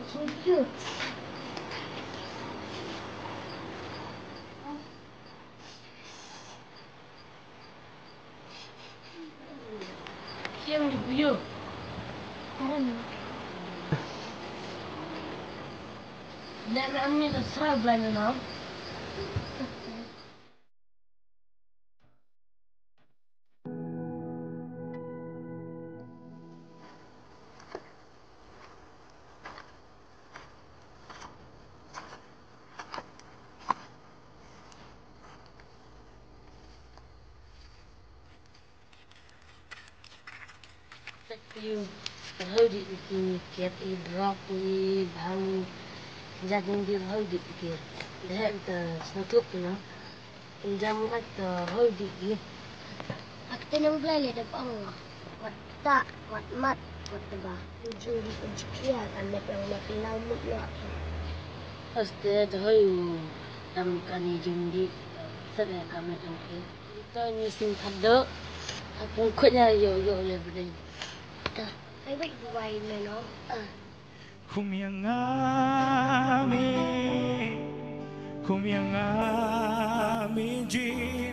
Thank you. I don't know. لأن أمي تصرف بيننا. You hold it with get it drop it how gia đình đi hold it kia để hết snow thuốc nó jam at hold it kia at tinang blay le pang matta mat ba juri ya anak yang makilaw mo ya aste hoy dam kani jundi sada kami tangke kita nyusun thadok aku khnya yo le berdeng ay wait buhay na no kumyangami jin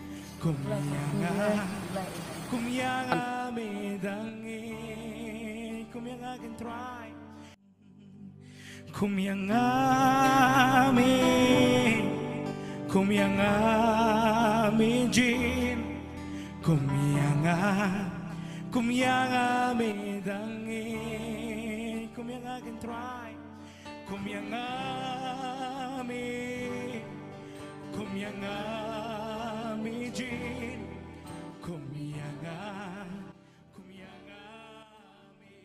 kumyangami dangi kumyangakin try kumyangami jin kumyangami dangi kumyangakin try kumyangami jin